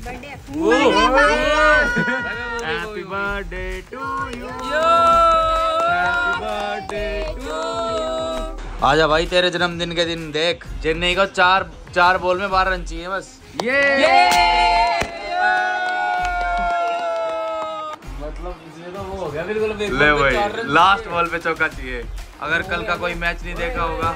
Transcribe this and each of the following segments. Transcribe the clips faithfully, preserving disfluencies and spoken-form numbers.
Happy birthday to you, happy birthday to you. आजा भाई तेरे जन्मदिन के दिन देख चेन्नई को चार चार बॉल में बारह रन चाहिए बस। ये मतलब इसमें तो वो हो गया बिल्कुल। ले भाई लास्ट बॉल पे चौका चाहिए। अगर कल का कोई मैच नहीं देखा होगा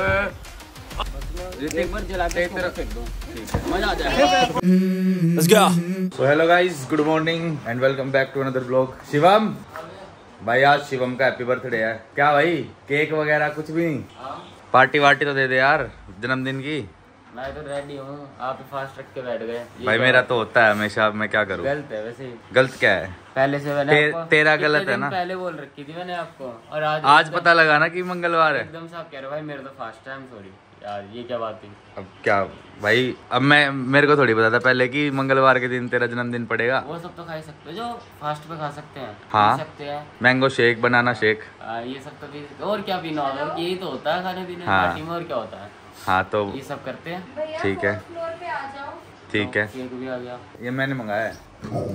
मजा आ जाएगा। Let's go. So hello guys, good morning and welcome back to another vlog. Shivam भाई आज शिवम का हैप्पी बर्थडे है। क्या भाई केक वगैरह कुछ भी नहीं? पार्टी वार्टी तो दे दे यार जन्मदिन की। मैं तो रेडी हूँ, आप फास्ट रख के बैठ गए। भाई मेरा तो होता है हमेशा, मैं क्या करूँ। गलत है वैसे। गलत क्या है? पहले से मैंने ते, आपको तेरा गलत है ना। पहले बोल रखी थी मैंने आपको और आज आज पता लगा ना कि मंगलवार है। एकदम से आप कह रहे हो भाई मेरा तो फास्ट टाइम। सॉरी यार ये क्या बात थी। अब क्या भाई, अब मैं मेरे को थोड़ी पता था पहले कि मंगलवार के दिन तेरा जन्मदिन पड़ेगा। वो सब तो खा ही सकते हो जो फास्ट पे खा सकते हैं। हाँ सकते हैं मैंगो शेक, बनाना शेक, आ, ये सब तो भी और क्या पीना होता है, यही तो होता है खाने पीने हाँ। पार्टी में और क्या होता है। हाँ तो ये सब करते हैं। ठीक है ठीक है। केक भी आ गया। ये मैंने मंगाया है।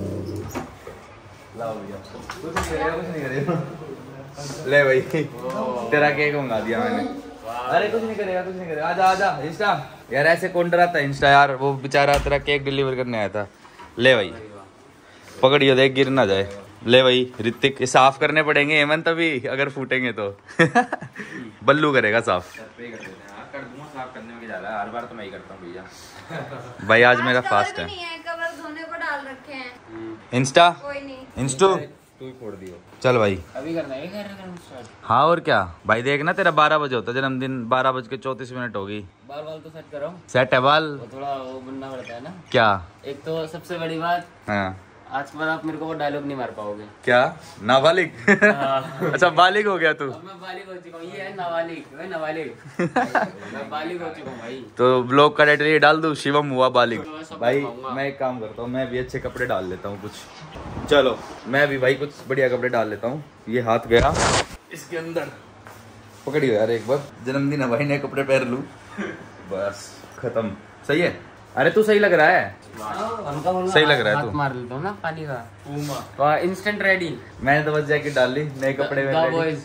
लाओ भैया कुछ नहीं करेगा, कुछ नहीं करेगा। ले भाई तेरा केक मंगा दिया मैंने। अरे कुछ नहीं करेगा, कुछ नहीं करेगा। आजा आजा इंस्टा। यार ऐसे कौन डराता है इंस्टा यार। वो बेचारा तेरा केक डिलीवर करने आया था। ले भाई पकड़ियो देख गिर ना जाए। ले भाई ऋतिक, ये साफ करने पड़ेंगे हेमंत अभी अगर फूटेंगे तो। बल्लू करेगा साफ। कर दूंगा साफ करने में, क्या जा रहा है, हर बार तो मैं ही करता हूँ भैया। भाई आज मेरा फास्ट है। कवर धोने को डाल रखे हैं। इंस्टा कोई नहीं, इंस्टो तू ही फोड़ दियो। चल भाई अभी करना है कार्यक्रम स्टार्ट। हाँ और क्या भाई, देख ना तेरा बारह बजे होता है जन्मदिन, बारह बज के चौतीस मिनट होगी। बाल बाल तो सेट करो। सेट है बाल। वो थोड़ा वो बनना पड़ता है ना। क्या? एक तो सबसे बड़ी बात, हाँ आज के बाद आप मेरे को वो डायलॉग नहीं मार पाओगे। क्या? नाबालिग? अच्छा बालिग हो गया तू। अब मैं बालिग हो चुका हूँ। ये है नाबालिग, मैं नाबालिग। मैं बालिग हो चुका हूँ भाई। तो ब्लॉग का टाइटल ये डाल दूं, शिवम हुआ बालिग। तो मैं सब भाई दिखाऊंगा। मैं एक काम करता हूँ, मैं भी अच्छे कपड़े डाल लेता हूँ कुछ। चलो मैं भी भाई कुछ बढ़िया कपड़े डाल लेता हूँ। ये हाथ गया इसके अंदर, पकड़ियो यार एक बार। जन्मदिन है भाई, नए कपड़े पहन लूं बस खत्म। सही है? अरे तू सही लग रहा है, सही लग रहा है तू। मार लेता हूँ ना पानी का। Instant ready. मैंने तो बस जैकेट डाल ली, नए कपड़े में बॉयज।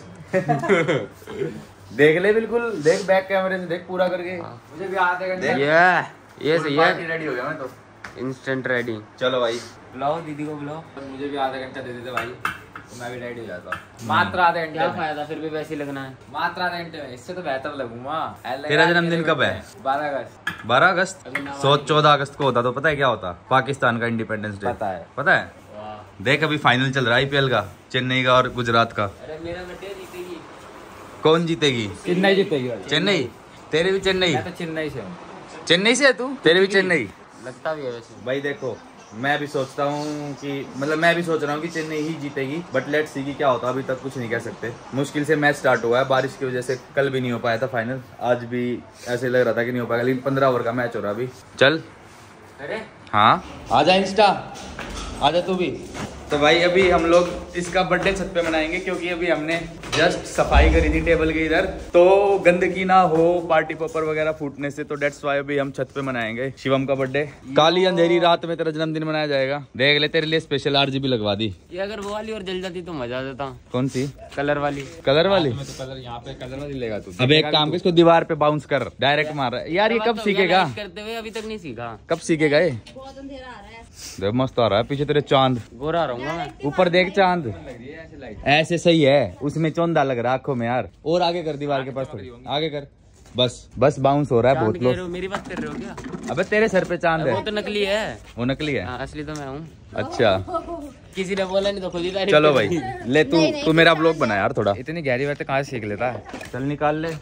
देख ले बिल्कुल, देख बैक कैमरे से देख पूरा करके। मुझे भी आधे घंटे। ये ये सही है, रेडी हो गया मैं तो। Instant ready. चलो भाई बुलाओ दीदी को, बुलाओ। मुझे भी आधा घंटा दे देते भाई तो मैं भी रेडी हो जाता। मात्र आधे घंटे क्या में। फायदा, फिर भी वैसे ही लगना है। मात्र आधे घंटे में, इससे तो बेहतर लगूंगा। तेरा जन्मदिन कब है? बारह अगस्त। बारह अगस्त। सो चौदह अगस्त को होता तो पता है क्या होता? पाकिस्तान का इंडिपेंडेंस डे। पता है। पता है? देख अभी फाइनल चल रहा है आईपीएल का, चेन्नई का और गुजरात का। अरे मेरा बेटे जीतेगी। कौन जीतेगी? चेन्नई जीतेगी। चेन्नई? तेरे भी चेन्नई? मैं तो चेन्नई से हूँ। चेन्नई से है तू? तेरे भी चेन्नई? लगता भी है वैसे। भाई देखो मैं भी सोचता हूँ कि मतलब मैं भी सोच रहा हूँ कि चेन्नई ही जीतेगी, बट लेट्स सी कि क्या होता है। अभी तक कुछ नहीं कह सकते। मुश्किल से मैच स्टार्ट हुआ है, बारिश की वजह से कल भी नहीं हो पाया था फाइनल। आज भी ऐसे लग रहा था कि नहीं हो पाएगा, लेकिन पंद्रह ओवर का मैच हो रहा अभी। चल अरे हाँ आजा इंस्टा, आजा तू भी। तो भाई अभी हम लोग इसका बर्थडे छत पे मनाएंगे, क्योंकि अभी हमने जस्ट सफाई करी थी टेबल की इधर, तो गंदगी ना हो पार्टी पेपर वगैरह फूटने से, तो डेट्स वाई अभी हम छत पे मनाएंगे शिवम का बर्थडे। काली अंधेरी रात में तेरा जन्मदिन मनाया जाएगा। देख ले तेरे लिए स्पेशल आरजीबी लगवा दी। ये अगर वो वाली और जल जाती तो मजा आ जाता। कौन सी? कलर वाली। कलर वाली? तो कलर यहाँ पे कलर वाली लेगा तू। अब एक काम कर, इसको दीवार पे बाउंस कर, डायरेक्ट मार रहा है यार। ये कब सीखेगा? करते हुए अभी तक नहीं सीखा। कब सीखेगा ये? बहुत अंधेरा आ रहा है। देख मस्त आ रहा है पीछे तेरे चांद। गोरा रहूंगा मैं। ऊपर देख चांद, ऐसे सही है, उसमें चौंधा लग रहा है आंखों में यार। और आगे कर दीवार के पास, थोड़ी आगे कर। बस बस बाउंस हो रहा है बहुत लोग। मेरी बात कर रहे हो क्या? अबे तेरे सर पे चांद है। वो तो नकली है। वो नकली है? हाँ, असली तो मैं हूँ। अच्छा किसी ने बोला नहीं तो खुद ही तारीफ चलो कर भाई दी। ले तू तू मेरा ब्लॉग बना यार थोड़ा। इतनी गहरी बातें कहाँ से सीख लेता है? चल निकाल ले,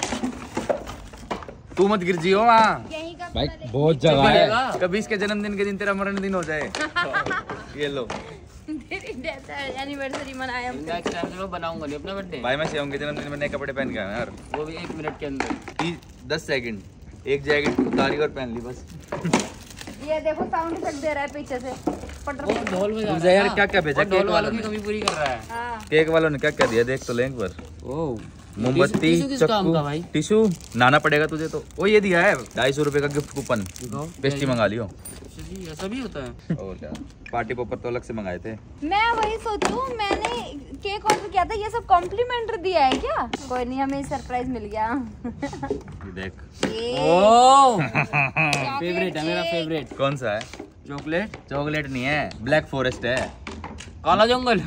तू मत गिर जियो वहाँ। यहीं का भाई बहुत जगह है। कभी इसके जन्मदिन के दिन तेरा मरण दिन हो जाए। ये लो तेरी डेथ एनिवर्सरी मनाया हम। नेक्स्ट टाइम से मैं बनाऊंगा नहीं अपना बर्थडे। भाई मैं शिवम के जन्मदिन में नए कपड़े पहन के आया यार। वो भी एक मिनट के अंदर। तीस दस सेकंड, एक जैकेट उतारी और पहन ली बस। ये देखो साउंड इफेक्ट दे रहा है पीछे से। पट वो ढोल बजा मुझे यार क्या क्या भेजा ढोल केक वालों वालों की ने? कमी पूरी कर रहा है। हाँ केक वालों ने क्या क्या दिया देख तो ले एक बार। ओ मोमबत्ती, टिश्यू किस काम का भाई? टिश्यू नाना पड़ेगा तुझे तो। वो ये दिया है ढाई सौ रुपए का गिफ्ट कूपन, पेस्ट्री मंगा लियो। ऐसा भी होता है? और क्या, पार्टी पॉपर तो अलग से मंगाए थे। मैं वही सोचूं, मैंने केक ऑर्डर किया था, ये सब कॉम्प्लीमेंट्री दिया है क्या? कोई नहीं, हमें सरप्राइज मिल गया। ये देख। ओह फेवरेट है मेरा, फेवरेट। कौन सा है? चॉकलेट? चॉकलेट नहीं है, ब्लैक फॉरेस्ट है। काला जंगल।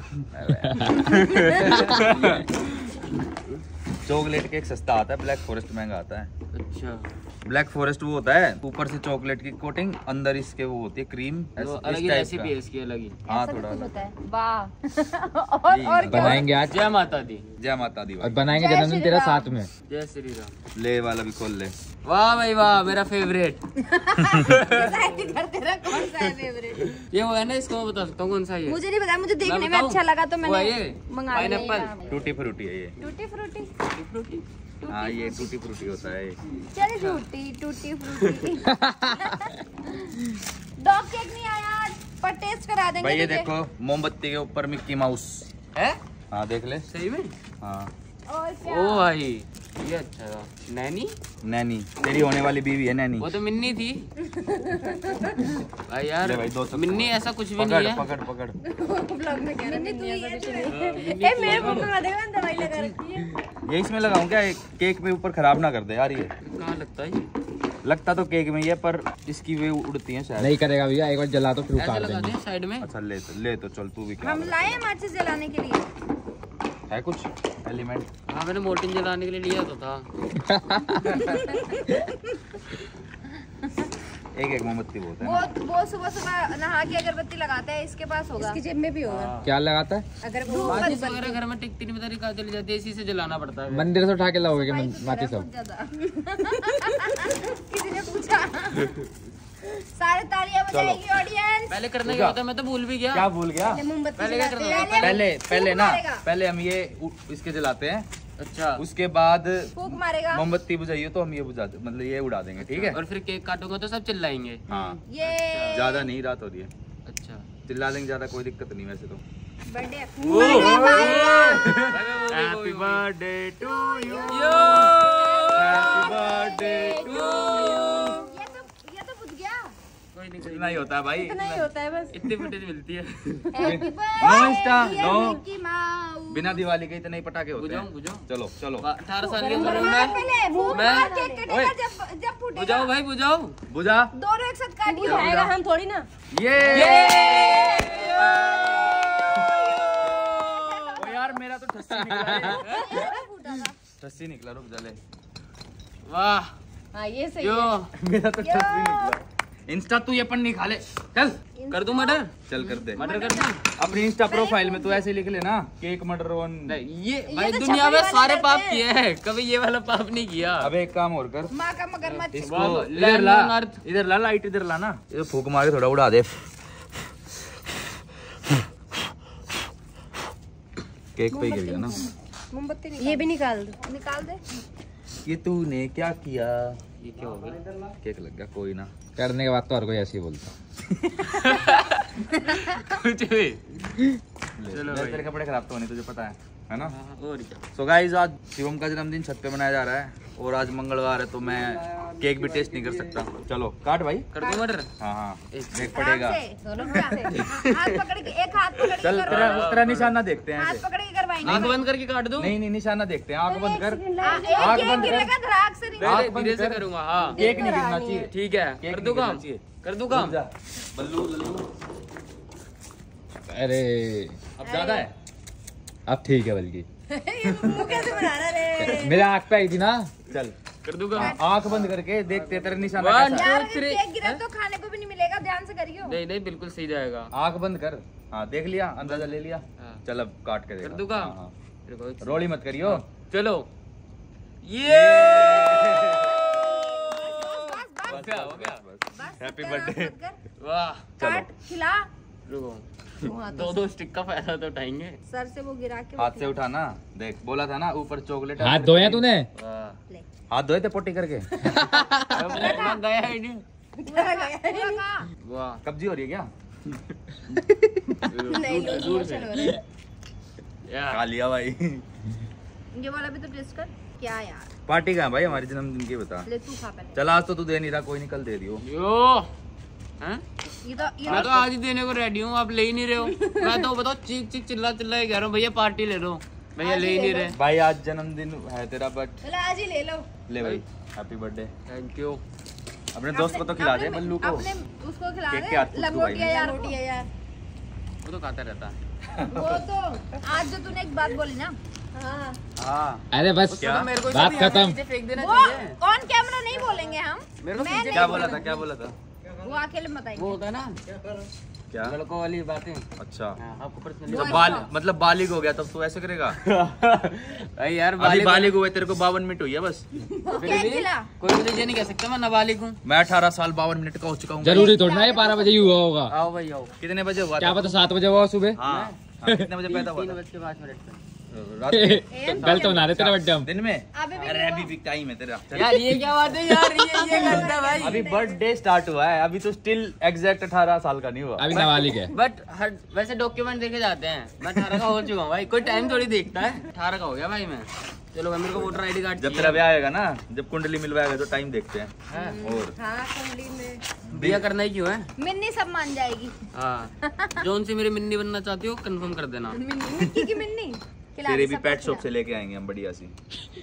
चॉकलेट केक सस्ता आता है, ब्लैक फॉरेस्ट महंगा आता है। अच्छा, ब्लैक फॉरेस्ट वो होता है ऊपर से चॉकलेट की कोटिंग, अंदर इसके वो होती है क्रीम। तो अलग ही रेसिपी है इसकी, अलग ही। हाँ ऐसा थोड़ा कुछ अलग। होता है। वाह। और और क्या? बनाएंगे आज जय माता दी। जय माता दी और भाई। बनाएंगे जय जन्मदिन श्री तेरा राम। साथ में। जय श्री राम। ले वाला भी खोल ले। वाह भाई वाह, मेरा फेवरेट। Decide कर तेरा कौन सा है फेवरेट? ये वो है ना, इसको मैं बता सकता हूँ कौन सा है ये। मुझे नहीं पता, मुझे देखने में बताऊं? अच्छा लगा तो वो है मैंने ये, मंगा लिया। pineapple। टूटी फ्रूटी है ये। Tutti frutti. फ्रूटी। हाँ ये टूटी फ्रूटी होता है ये। चल झूठी टूटी फ्रूटी। डॉग केक नहीं आया आज, पर टेस्ट करा देंगे भाई ये तुझे। देखो, मोमबत्ती के ऊपर मिक्की माउस है? हाँ देख ले। सही में? हाँ और क्या? ओ भाई ये अच्छा था। नैनी? नैनी, तेरी होने वाली बीवी है नैनी। वो तो मिन्नी थी। भाई यार ले भाई, दो सौ मिन्नी ऐसा कुछ भी पकड़ नहीं है। पकड़ पकड़। ब्लॉग में कह रहा है, तू ये तो नहीं। ए मेरे मुंह में मत देना, दवाई लगा रखी है। ये इसमें लगाऊं क्या? एक केक पे ऊपर खराब ना कर दे यार ये। कहाँ लगता है ये? लगता तो केक में ही है, पर इसकी वे उड़ती है शायद। नहीं करेगा भैया, एक बार जला तो फिर ऐसे उतार लगा देंगे। दे साइड में। अच्छा ले तो ले तो चल, तू भी क्या हम लाए हैं माचिस जलाने के लिए। है कुछ एलिमेंट? हाँ मैंने मोल्टिन जलाने के लिए लिया तो था। एक एक मोमबत्ती बोलते हैं वो ना। वो सुबह सुबह नहा के अगरबत्ती लगाता है, इसके पास होगा। इसकी जेब में भी होगा। क्या लगाता है? अगर माचिस वगैरह घर में टिकती नहीं, पता नहीं कहाँ चली जाती है, इसी से जलाना पड़ता है। मंदिर से उठा के लाओगे क्या माचिस सब? किसी ने पूछा। सारे तालियां बजाएगी ऑडियंस। पहले करने क्या होता है, मैं तो भूल भी गया। क्या भूल गया? मोमबत्ती पहले क्या जलाते करना हैं। होता है? पहले पहले ना, मारेगा। पहले हम ये उ- इसके जलाते हैं, अच्छा, उसके बाद फूक मारेगा। मोमबत्ती बुझाइए तो हम ये बुझा मतलब ये उड़ा देंगे, ठीक है? और फिर केक काटूंगा तो सब चिल्लाएंगे। हाँ ये ज्यादा नहीं, रात हो रही है, अच्छा, चिल्ला लेंगे ज्यादा, कोई दिक्कत नहीं वैसे तो। Birthday. Happy birthday to you, yo happy birthday to ये तो ये तो बुझ गया। कोई नहीं, कोई इतना ही होता है भाई। इतना ही होता है बस। इतनी फुटेज मिलती है। Happy no insta, birthday no. Mickey Mouse. बिना दिवाली के इतने ही पटाखे होते बुझाऊं हैं। बुझाऊं चलो चलो अठारह साल की उम्र में मार मैं पहले फूक मैं- मार, केक कटेगा जब जब फूटेगा। बुझाओ भाई बुझाओ। बुझा दोनों एक साथ काटिए। बुझाएगा हम थोड़ी ना। ये ये ओ यार मेरा तो ठस्सी निकला है। ठस्सी निकला, रुक जा ले। वाह हाँ ये सही यो है। मेरा तो ठस्सी निकला। इंस्टा तू ये पन्नी खा ले, चल कर दूं मर्डर? चल कर दे। मर्डर कर दूं? अपनी इंस्टा प्रोफाइल में तू ऐसे लिख लेना, केक मर्डर ऑन। नहीं ये भाई ये तो दुनिया छपरी में वाले सारे करते पाप हैं। किए हैं, कभी ये वाला पाप नहीं किया। अब एक काम और कर, माँ का मगरमच्छ। इसको वाह, इधर land ला, on earth। इधर ला, लाइट इधर ला ना, ये फूक मारे थोड़ा उड़ा दे। केक पे ही गिर गया ना। मोमबत्ती ये भी निकाल दो। निकाल दे। ये तूने क्या किया? ये क्या हो गया? केक लग गया, कोई ना। करने के बाद तो हर कोई ऐसे ही बोलता। कुछ भी। चलो तेरे कपड़े खराब तो होने, तुझे पता है है ना? हाँ, और क्या? सो गाइस आज शिवम का जन्मदिन छत पे मनाया जा रहा है, और आज मंगलवार है तो मैं केक भी टेस्ट नहीं कर सकता। चलो काट भाई। कर दूं मर्डर? हाँ हाँ एक देख पड़ेगा। आराम से, दोनों को आराम से। हाथ पकड़ के, एक हाथ पकड़ के चल तेरा करवाओ। तेरा निशाना देखते हैं हाथ ऐसे। पकड़ के करवाएंगे। आंख बंद करके काट दूं? नहीं नहीं निशाना देखते हैं, आंख बंद कर। हाँ, एक आँख केक बंद कर। गिरेगा, धड़ाक से नहीं। आँख धीरे बंद धीरे से कर। करूंगा। हाँ केक नहीं गिरना चाहिए। ठीक है, केक कर नहीं दूं गिरना काम? चाहिए। कर दूं काम? जा। बल्लू लल्लू अरे अब ज्यादा है। अब ठीक है बल्कि मुंह कैसे बना रहा रे? मेरे आँख पे आई थी ना। चल कर दूं काम? आंख बंद करके देखते हैं तेरा निशाना One, कैसा है। यार two, three। केक गिरा तो खाने को भी नहीं मिलेगा, ध्यान से करियो। नहीं नहीं बिल्कुल सही जाएगा। आंख बंद कर। हाँ देख लिया, अंदाजा ले लिया। हाँ। चल अब काट के कर देगा। दूं काम? हाँ, हाँ। तेरे को एक- रोली मत करियो। चलो ये बस, बस, हो गया हो गया। बस, हैप्पी तेरा बर्थडे। मत कर। वाह काट, खिला। रुको, वहाँ दो दो स्टिक का फायदा तो उठाएंगे। सर से वो गिरा के हाथ से उठाना, देख बोला था ना ऊपर चॉकलेट। हाथ धोया तूने? वाह ले। हाथ धोए थे पोटी करके। अब लग गया है नहीं। पूरा गया। वाह कब्जी हो रही है क्या? नहीं, दूर- दूर से। लोशन हो रहा है। या खा लिया भाई। ये वाला भी तो टेस्ट कर। क्या यार, पार्टी कहाँ भाई हमारे जन्मदिन की बता। ले तू खा पहले। चल आज तो तू दे नहीं रहा, कोई नहीं कल दे दियो। यो हैं? ये तो ये मैं तो आज ही देने को रेडी हूँ, आप ले ही नहीं रहे हो। मैं तो बताओ चीख चीख चिल्ला चिल्ला के कह रहा हूँ भैया पार्टी ले लो, भैया ले ही नहीं रहे। भाई आज जन्मदिन है तेरा, बट चलो आज ही ले लो। ले भाई हैप्पी बर्थडे। Thank you. अपने दोस्त को तो खिला दे, बल्लू को। अपने उसको खिला केक दे। के हाथ फूट दो भाई। लंगोटिया यार, लंगोटिया यार। वो तो खाता रहता है। वो तो आज जो तूने एक बात बोली ना। हाँ। हाँ अरे बस उसको तो मेरे को बात सब खत्म। नीचे फेंक देना वो चाहिए। ऑन कैमरा नहीं बोलेंगे हम। मेरे को मैं पीछे नहीं क्या बोलूंगी। बोला था, क्या बोला था? वो अकेले में बताएंगे। वो होता है ना क्या? लड़कों वाली बातें। अच्छा हाँ, आपको पर्सनली तो बाल मतलब बालिग हो गया तब तू ऐसे करेगा? भाई यार अभी बालिग बालिग हुए तेरे को बावन मिनट हुई है बस। केक खिला। कोई मुझे ये नहीं कह सकता मैं नाबालिग हूँ। मैं अठारह साल बावन मिनट का हो चुका हूँ। जरूरी थोड़ा ना ये बारह बजे ही हुआ होगा। आओ भाई आओ। कितने बजे हुआ क्या था? पता सात बजे हुआ सुबह। हाँ हाँ, कितने बजे पैदा हुआ तीन था? बज के पाँच मिनट पे। रात को? कल तो बना रहे तेरा बर्थडे हम। दिन में? अभी भी अरे अभी भी टाइम है तेरा। यार ये क्या बात है यार, ये ये करता है भाई। अभी बर्थडे स्टार्ट हुआ है, अभी तो स्टिल एग्जैक्ट अठारह साल का नहीं हुआ। अभी नाबालिग है। बट हर वैसे डॉक्यूमेंट देखे जाते हैं। मैं अठारह का हो चुका हूँ भाई, कोई टाइम थोड़ी देखता है। अठारह का हो गया भाई मैं। चलो भाई मेरे को वोटर आईडी कार्ड जब तेरा ब्याह आएगा ना, जब कुंडली मिलवाएगा तो टाइम देखते हैं। है। और हाँ कुंडली में बिया करना ही क्यों है? मिन्नी सब मान जाएगी। हाँ जोन से मेरी मिन्नी बनना चाहती हो कंफर्म कर देना। मिन्नी मिक्की की मिन्नी खिला तेरे दे भी सबको पेट शॉप खिला। से लेके आएंगे हम बढ़िया सी।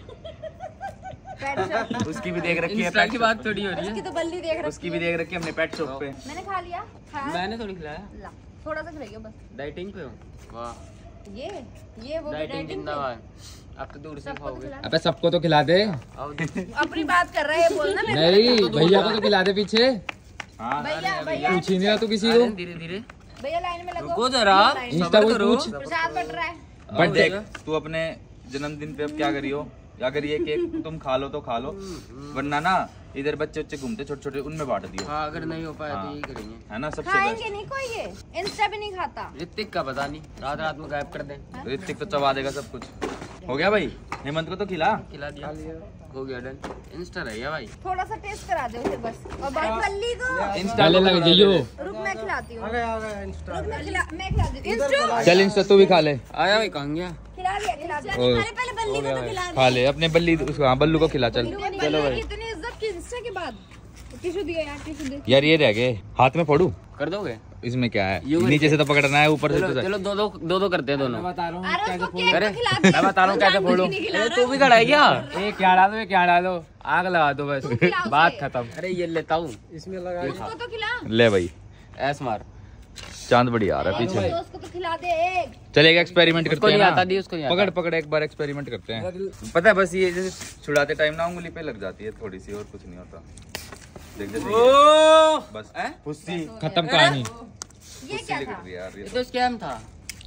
Pet shop. उसकी भी देख रखी है इंस्टा पेट की शॉप। बात थोड़ी हो रही उसकी है। तो बल्ली देख रखी उसकी भी देख रखी है हमने पेट शॉप पे। मैंने खा लिया। खा मैंने थोड़ी खिलाया। ला थोड़ा सा खिलाइए बस। डाइटिंग पे हो? वाह ये ये वो भी डाइटिंग डाइटिंग जिंदाबाद। अब तो दूर से सबको तो खाओगे। खिला। अबे सबको तो खिला दे। आओ अपनी बात कर रहा है, बोलना मेरे नहीं भैया को तो खिला दे पीछे। हाँ भैया भैया पूछ ही नहीं रहा तू किसी अरे को। धीरे धीरे भैया लाइन में लगो। रुको जरा। लाइन में। इंस्टा को करो। पूछ। प्रसाद बट रहा है। बट देख तू अपने जन्मदिन पे अब क्या करियो, अगर ये केक तुम खा लो तो खा लो, वरना ना इधर बच्चे बच्चे घूमते छोटे छोटे उनमें बांट दियो। हाँ अगर नहीं हो पाया तो हाँ। यही करेंगे। है ना सबसे खाएंगे बेस्ट। नहीं कोई, ये इंस्टा भी नहीं खाता। ऋतिक का पता नहीं, रात रात में गायब कर दें। ऋतिक तो चबा देगा सब कुछ। हो गया भाई, हेमंत को तो खिला। खिला दिया हो गया डन। इंस्टा रह गया भाई। थोड़ा सा टेस्ट करा दे उसे बस। और बाकी बल्ली को इंस्टा पहले लग जाइयो। रुक मैं खिलाती हूँ। रुक मैं खिला मैं खिलाती हूँ। इंस्टा चल इंस्टा तू भी खा ले। आया भाई कहाँ गया? खिला दिया खिला दिया। और- अरे पहले बल्ली को तो खिला खा ले अपने बल्ली उसको। हाँ बल्लू को खिला चल। चलो भाई। इतनी इज्जत की इंस्टा के बाद टिश्यू दिया यार, टिश्यू दे। यार ये रह गए, हाथ में फोड़ू। कर दोगे? इसमें क्या है, यूं नीचे से तो पकड़ना है, ऊपर से चलो तो चलो दो दो दो दो करते हैं दोनों। अरे उसको केक अरे, तो खिला दे। मैं बता रहा हूँ कैसे फोड़ो। अरे तू भी खड़ा है क्या? ए क्या डालो, क्या डालो, आग लगा दो बस, खिला उसे। बात खत्म। अरे ये लेता हूँ। उसको तो खिला। ले भाई ऐस मार। चांद बड़ी आ रहा है एक पीछे। दोस्त को तो खिला दे एक। चल एक एक्सपेरिमेंट उसको करते हैं नहीं आता ना। दी, उसको नहीं आता। पकड़ पकड़ एक बार एक्सपेरिमेंट करते हैं। पता है बस ये जैसे छुड़ाते टाइम ना उंगली पे लग जाती है थोड़ी सी, और कुछ नहीं होता। देख जैसे ये। बस हैं? खुशी खत्म कहानी। ये क्या लिख था? रही है यार ये ये तो स्कैम था।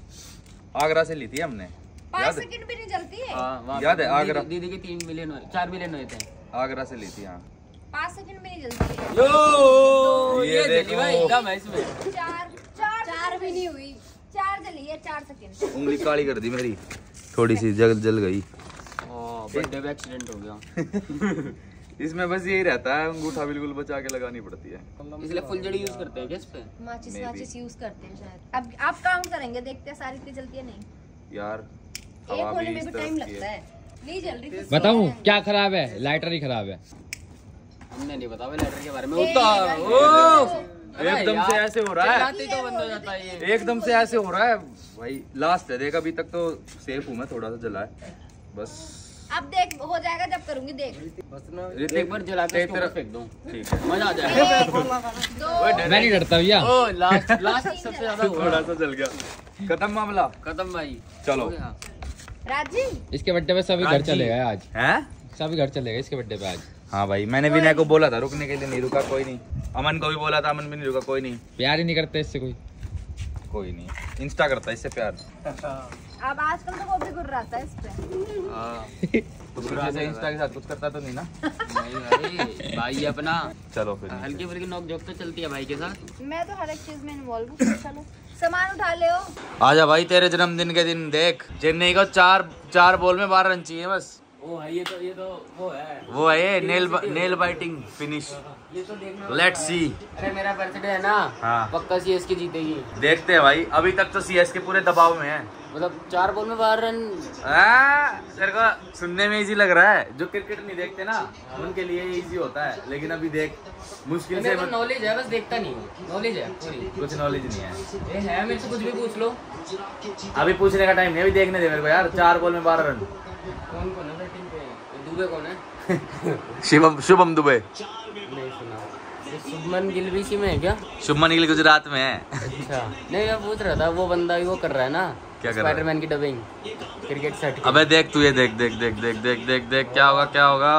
आगरा से ली थी हमने, पाँच याद है? सेकंड भी नहीं चलती है। हाँ, वहाँ याद पे है, दीदी- आगरा। दीदी के तीन मिलियन हुए, चार मिलियन हुए थे। आगरा से ली थी। हाँ पाँच सेकंड भी नहीं चलती है। यो ये देखो। भाई दम है इसमें। चार चार चार भी नहीं हुई। चार चली है, चार सेकंड। उंगली काली कर दी मेरी, थोड़ी सी जल जल गई। बर्थडे में एक्सीडेंट हो गया। इसमें बस यही रहता है, अंगूठा बिल्कुल बचा के लगानी पड़ती है। इसलिए फुलझड़ी यूज करते हैं क्या इस पे? माचिस Maybe. माचिस यूज करते हैं शायद। अब आप काउंट करेंगे, देखते हैं सारी इतनी चलती है नहीं। यार एक हवा होने भी में इस भी तरफ टाइम की लगता है। है। नहीं जल रही थी। बताऊं क्या खराब है, लाइटर ही खराब है। हमने नहीं बताया लेटर के बारे में। ए, उतार यार, ओ एकदम से ऐसे हो रहा है, चिल्लाते ही तो बंद हो जाता है ये। एकदम से ऐसे हो रहा है भाई। लास्ट है देख, अभी तक तो सेफ हूँ मैं, थोड़ा सा जला है बस। अब देख हो जाएगा जब करूंगी, देख। एक बार जला के इसके ऊपर फेंक दूं, ठीक है, मजा आ जाएगा। एक, दो, मैं नहीं डरता भैया। ओ लास्ट लास्ट सबसे ज्यादा हुआ। थोड़ा सा जल गया। खत्म मामला। खत्म भाई। चलो। हो गया। राजी इसके बर्थडे पे सभी घर राजी। चले गए आज, हैं? सभी घर चले गए इसके बर्थडे पे आज। हाँ भाई, मैंने विनय को बोला था रुकने के लिए, नहीं रुका। कोई नहीं। अमन को भी बोला था, अमन भी नहीं रुका। कोई नहीं, प्यार ही नहीं करते इससे कोई। कोई नहीं। इंस्टा करता है इससे प्यार। अब आजकल तो वो भी गुर्र आता है इस पे। हाँ। तो पीछे से इंस्टा के साथ कुछ करता तो नहीं ना? नहीं भाई भाई अपना चलो फिर। हल्की फुल्की नोक झोंक तो चलती है भाई के साथ। मैं तो हर एक चीज में इन्वॉल्व हूँ। चलो सामान उठा ले हो। आजा भाई, तेरे जन्मदिन के दिन देख, चेन्नई को चार चार बॉल में बारह रन चाहिए बस। ओ भाई ये तो ये तो वो है वो है ये नेल नेल बाइटिंग फिनिश। ये तो देखना लेट्स सी। अरे मेरा बर्थडे है ना, हाँ। पक्का सीएसके जीतेगी। देखते हैं भाई, अभी तक तो सीएसके पूरे दबाव में है। मतलब चार बॉल में बारह रन। हाँ, तेरे को सुनने में इजी लग रहा है, जो क्रिकेट नहीं देखते ना उनके लिए इजी होता है, लेकिन अभी देख मुश्किल से मेरे को नॉलेज है, बस देखता नहीं हूँ। नॉलेज है पूरी। कुछ नॉलेज नहीं है। ये है, मेरे से कुछ भी पूछ लो। अभी पूछने का टाइम नहीं, अभी देखने दे मेरे को यार। चार बॉल में बारह रन। कौन कौन है बैटिंग पे? दुबे कौन है? शिवम शुभम दुबे। नहीं सुना। ये शुभमन गिल भी इसी में है क्या? शुभमन गिल गुजरात में है। अच्छा नहीं, मैं पूछ रहा था वो बंदा वो कर रहा है ना, क्या कर रहा है? स्पाइडरमैन की डबिंग क्रिकेट सेट। अबे देख तू ये देख देख देख देख देख देख देख क्या होगा क्या होगा।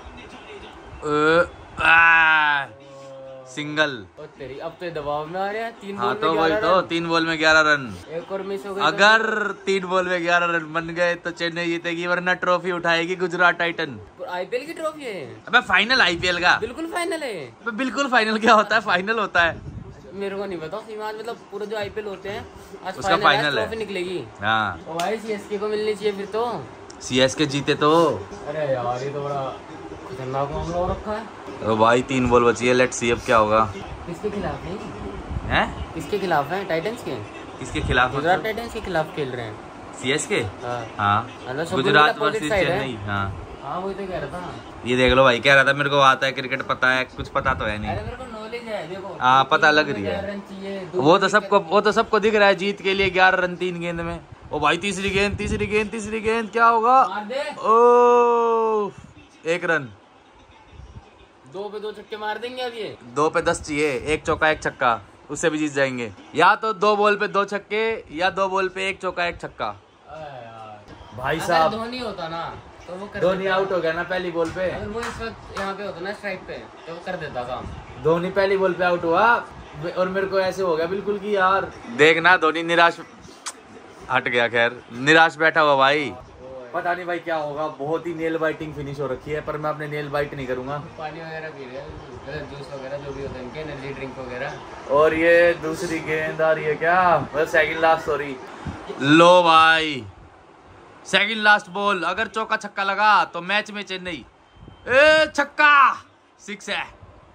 अ, आ, सिंगल। ओ तेरी, अब तो ये दबाव में आ रहा है। तीन हाँ बॉल तो में वही ग्यारह तो, रन। तीन बॉल में ग्यारह रन। एक और मिस हो गई। अगर तीन बॉल में ग्यारह रन बन गए तो चेन्नई जीतेगी, वरना ट्रॉफी उठाएगी गुजरात टाइटन। आईपीएल की ट्रॉफी है। अबे फाइनल आईपीएल का। बिल्कुल फाइनल है। अबे बिल्कुल फाइनल क्या होता है? फाइनल होता है। मेरे को नहीं पता सीमा, आज मतलब पूरे जो आईपीएल होते हैं आज उसका फाइनल है। ट्रॉफी निकलेगी। हाँ ओ भाई सीएसके को मिलनी चाहिए फिर तो। सीएसके जीते तो। अरे यार ये तो बड़ा खतरनाक मामला हो रखा है। तो भाई तीन बॉल बची है, लेट्स सी अब क्या होगा। किसके खिलाफ है? हैं? किसके खिलाफ है? टाइटंस के। किसके खिलाफ? गुजरात टाइटंस के खिलाफ खेल रहे हैं। सीएसके। हाँ हाँ मतलब सब गुजरात लोग opposite वर्सेस side है। चेन्नई। हाँ हाँ वही तो कह रहा था। ये देख लो भाई, कह रहा था मेरे को आता है क्रिकेट, पता है कुछ पता तो है नहीं। अरे मेरे को नॉलेज है, देखो। हाँ पता लग रही ग्यारह है। रन चाहिए, दो वो तो विकेट सबको वो तो सबको दिख रहा है, जीत के लिए ग्यारह रन तीन गेंद में। ओ भाई तीसरी गेंद तीसरी गेंद तीसरी गेंद क्या होगा? मार दे। ओ एक रन। दो पे दो छक्के मार देंगे अब ये। दो पे दस चाहिए, एक चौका एक छक्का, उससे भी जीत जाएंगे। या तो दो बॉल पे दो छक्के, या दो बॉल पे एक चौका एक छक्का। भाई अगर साहब धोनी होता ना तो वो कर धोनी देता। आउट हो गया ना पहली बॉल पे। अगर वो इस वक्त यहाँ पे होता ना स्ट्राइक पे तो वो कर देता काम। धोनी पहली बॉल पे आउट हुआ और मेरे को ऐसे हो गया बिल्कुल कि यार देखना धोनी निराश हट गया। खैर निराश बैठा हुआ भाई, पता नहीं भाई क्या होगा। बहुत ही नेल बाइटिंग फिनिश हो रखी है, पर मैं अपने नेल बाइट नहीं करूंगा। पानी वगैरह पी रहे हैं, जूस वगैरह जो भी होता है इनके, एनर्जी ड्रिंक वगैरह। और ये दूसरी गेंद आ रही है क्या? मतलब सेकंड लास्ट, सॉरी। लो भाई सेकंड लास्ट बॉल, अगर चौका छक्का लगा तो मैच में चेन्नई। ए छक्का, सिक्स है।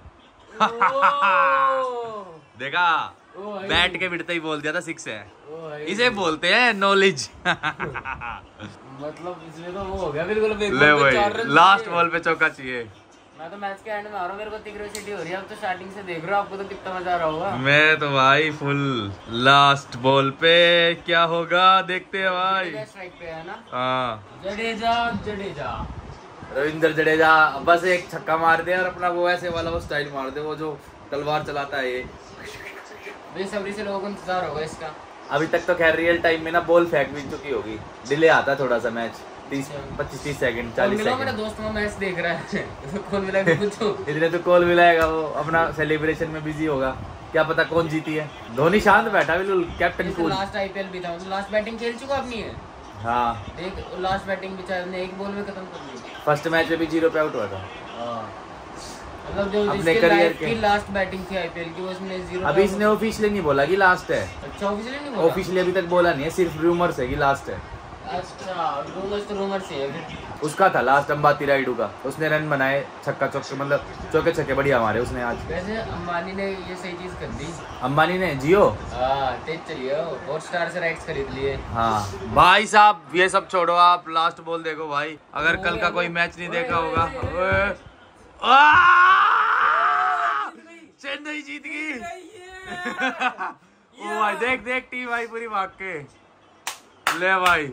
देखा, बैट के बिड़ते ही बोल दिया था सिक्स है। इसे बोलते हैं नॉलेज। मतलब इसमें तो वो हो गया बिल्कुल। ले भाई लास्ट बॉल पे चौका चाहिए। मैं तो मैच के एंड में आ रहा हूँ, मेरे को क्यूरियोसिटी हो रही है अब तो। स्टार्टिंग से देख रहा हूँ, आपको तो कितना मजा आ रहा होगा। मैं तो भाई फुल। लास्ट बॉल पे क्या होगा देखते हैं भाई। स्ट्राइक पे है ना। हाँ जडेजा जडेजा रविंद्र जडेजा बस एक छक्का मार दे और अपना वो ऐसे वाला वो स्टाइल मार दे, वो जो तलवार चलाता है ये। बेसब्री से लोगों को इंतजार होगा इसका। अभी तक तो खैर रियल टाइम में ना बॉल फेंक भी चुकी होगी। डिले आता थोड़ा सा मैच, तीस पच्चीस तीस सेकंड चालीस मेरा सेकंड। दोस्त वो मैच देख रहा है। कौन मिला पूछो। इतने तो कॉल मिलाएगा, वो अपना सेलिब्रेशन में बिजी होगा। क्या पता कौन जीती है। धोनी शांत बैठा बिल्कुल, कैप्टन कूल। लास्ट आईपीएल भी था, मतलब लास्ट बैटिंग खेल चुका अपनी है। हाँ एक लास्ट बैटिंग बेचारे ने एक बॉल में खत्म कर दी। फर्स्ट मैच में भी जीरो पे आउट हुआ था। मतलब जो अपने इसके career लाइफ के- की लास्ट बैटिंग थी आईपीएल की, वो इसने जीरो। अभी इसने ऑफिशियली नहीं बोला कि लास्ट है। अच्छा ऑफिशियली नहीं बोला। ऑफिशियली अभी तक बोला नहीं है, सिर्फ रूमर्स है कि लास्ट है। अच्छा रूमर्स तो रूमर्स ही है फिर। उसका था लास्ट अंबाती राइडू का, उसने रन बनाए छक्का चौके, मतलब चौके छक्के बढ़िया हमारे उसने आज। वैसे अंबानी ने ये सही चीज कर दी। अंबानी ने जियो। हाँ तेज चलिए, हॉटस्टार से राइट्स खरीद लिए। हाँ भाई साहब ये सब छोड़ो, आप लास्ट बॉल देखो भाई। अगर कल का कोई मैच नहीं देखा होगा। ओए, आ! चेन्नई जीत गई। ओ भाई देख देख टीम भाई पूरी भाग के। ले भाई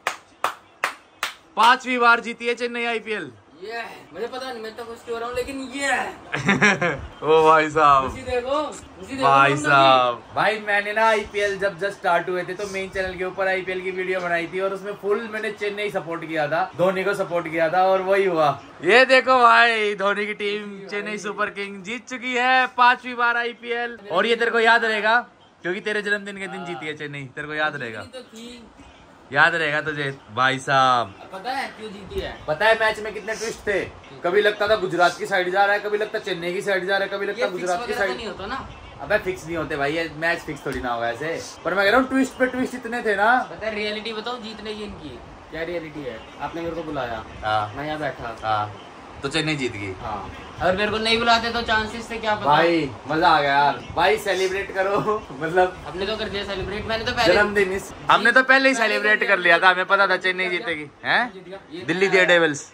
पांचवी बार जीती है चेन्नई आईपीएल। ये मुझे पता नहीं, मैं तो खुश हो रहा हूँ, लेकिन ये ओ भाई साहब, खुशी देखो खुशी देखो भाई तुम साहब भाई मैंने ना आईपीएल जब जस्ट स्टार्ट हुए थे तो मेन चैनल के ऊपर आईपीएल की वीडियो बनाई थी और उसमें फुल मैंने चेन्नई सपोर्ट किया था, धोनी को सपोर्ट किया था और वही हुआ। ये देखो भाई धोनी की टीम चेन्नई सुपर किंग जीत चुकी है पांचवी बार आईपीएल। और ये तेरे को याद रहेगा क्योंकि तेरे जन्मदिन के दिन जीती है चेन्नई, तेरे को याद रहेगा, तो थी। याद रहेगा तुझे भाई साहब। पता है क्यों जीती है? पता है मैच में कितने ट्विस्ट थे, कभी लगता था गुजरात की साइड जा रहा है, कभी लगता चेन्नई की साइड जा रहा है, कभी लगता ये गुजरात की फिक्स वगैरह तो साइड। नहीं होता ना। अबे फिक्स नहीं होते भाई, ये मैच फिक्स थोड़ी ना होगा ऐसे। पर मैं कह रहा हूँ ट्विस्ट पे ट्विस्ट इतने थे ना। पता है रियलिटी बताओ जीतने की इनकी, क्या रियलिटी है, आपने मेरे को बुलाया, हाँ मैं यहाँ बैठा, हाँ, तो चेन्नई जीत गई। हाँ, अगर मेरे को नहीं बुलाते तो चांसेस थे क्या पता। भाई मजा आ गया यार भाई, सेलिब्रेट करो मतलब हमने तो कर दिया सेलिब्रेट, मैंने तो पहले जन्मदिन इस हमने तो पहले ही सेलिब्रेट कर लिया था, हमें पता था चेन्नई जीतेगी। हैं दिल्ली डेयरडेविल्स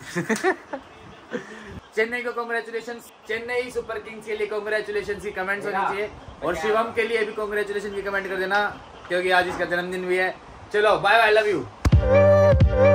चेन्नई को कांग्रेचुलेशन, चेन्नई सुपर किंग्स के लिए कांग्रेचुलेशन की कमेंट्स होनी चाहिए, और शिवम के लिए भी कांग्रेचुलेशन की कमेंट कर देना क्योंकि आज इसका जन्मदिन भी है। चलो बाय बाय, लव यू।